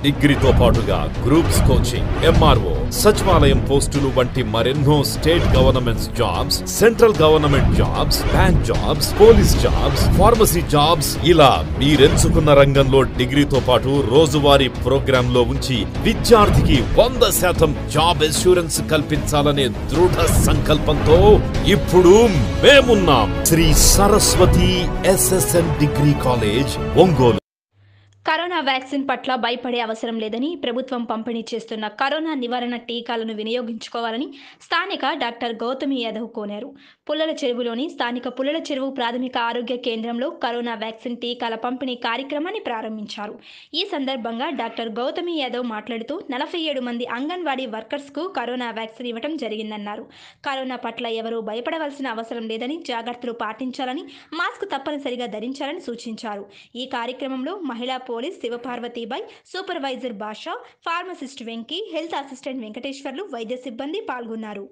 డిగ్రీతో పాటుగా groups coaching, MRO, సచివాలయం పోస్టులు వంటి మరెన్నో state governments jobs, central government jobs, bank jobs, police jobs, pharmacy jobs ఇలా మీరెంచుకున్న రంగంలో డిగ్రీతో పాటు రోజువారీ ప్రోగ్రామ్ లో ఉంచి విద్యార్థికి 100% జాబ్ అష్యూరెన్స్ కల్పించాలనే దృఢ సంకల్పంతో ఇప్పుడు మేమున్నాం. Shri Saraswati SSN degree college, Ongole. Corona vaccine పట్ల భయపడే అవసరం లేదని ప్రభుత్వం పంపిణీ చేస్తున్న కరోనా నివారణ టీకాలను వినియోగించుకోవాలని స్థానిక డాక్టర్ గౌతమి యాదవ్ కోరారు. పుల్లల చెరువులోని స్థానిక పుల్లల చెరువు ప్రాథమిక ఆరోగ్య కేంద్రంలో కరోనా వ్యాక్సిన్ టీకాల పంపిణీ కార్యక్రమాన్ని ప్రారంభించారు. ఈ సందర్భంగా డాక్టర్ గౌతమి యాదవ్ మాట్లాడుతూ 47 మంది అంగన్వాడీ వర్కర్స్కు కరోనా వ్యాక్సిన్ ఇవ్వడం జరిగిందన్నారు. కరోనా పట్ల ఎవరూ భయపడవలసిన అవసరం లేదని, జాగ్రత్తలు పాటించాలని, మాస్క్ తప్పనిసరిగా ధరించాలని సూచించారు. ఈ కార్యక్రమంలో మహిళా police Sivaparvathibai, supervisor Basha, pharmacist Venky, health assistant Venkateswarlu, వైద్య సిబ్బంది పాల్గొన్నారు.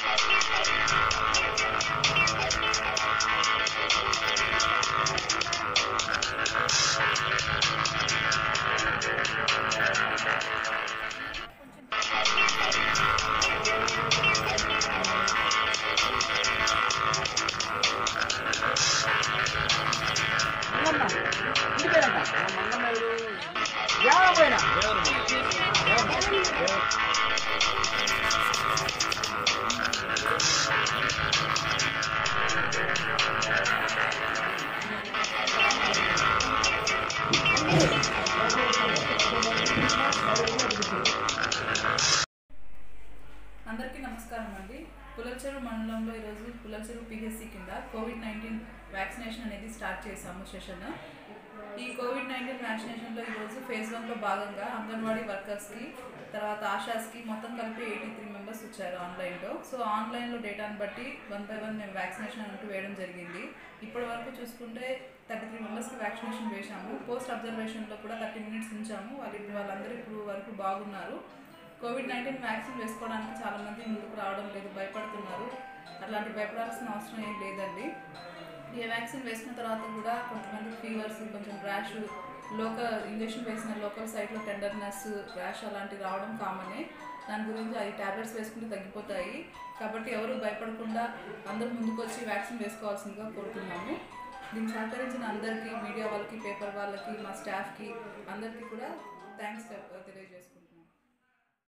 అందరికీ నమస్కారం అండి. పుల్లలచెరువు మండలంలో ఈరోజు పుల్లలచెరువు PHC కింద COVID-19 వ్యాక్సినేషన్ అనేది స్టార్ట్ చేశాము సెషన్. ఈ COVID-19 వ్యాక్సినేషన్లో ఈరోజు ఫేజ్ 1లో భాగంగా అంగన్వాడీ వర్కర్స్కి, తర్వాత ఆశాస్కి మొత్తం కలిపి 83 మెంబర్స్ వచ్చారు ఆన్లైన్లో. సో ఆన్లైన్లో డేటాను బట్టి 1 by 1 మేము వ్యాక్సినేషన్ అంటూ వేయడం జరిగింది. ఇప్పటి వరకు చూసుకుంటే 33 మెంబర్స్కి వ్యాక్సినేషన్ వేసాము. పోస్ట్ అబ్జర్వేషన్లో కూడా 30 minutes ఉంచాము. వాళ్ళందరూ ఇప్పుడు వరకు బాగున్నారు. COVID-19 వ్యాక్సిన్ వేసుకోవడానికి చాలామంది ముందుకు రావడం లేదు, భయపడుతున్నారు. అట్లాంటి భయపడాల్సిన అవసరం ఏం లేదండి. ఈ వ్యాక్సిన్ వేసిన తర్వాత కూడా కొంతమంది ఫీవర్స్, కొంచెం ర్యాష్, ఇంజెక్షన్ వేసిన లోకల్ సైట్లో టెండర్నెస్, ర్యాష్ అలాంటివి రావడం కామనే. దాని గురించి అవి ట్యాబ్లెట్స్ వేసుకుంటే తగ్గిపోతాయి. కాబట్టి ఎవరు భయపడకుండా అందరూ ముందుకు వచ్చి వ్యాక్సిన్ వేసుకోవాల్సిందిగా కోరుతున్నాము. దీన్ని సహకరించిన అందరికీ, మీడియా వాళ్ళకి, పేపర్ వాళ్ళకి, మా స్టాఫ్కి అందరికీ కూడా థ్యాంక్స్ తెలియజేసుకుంటున్నాను.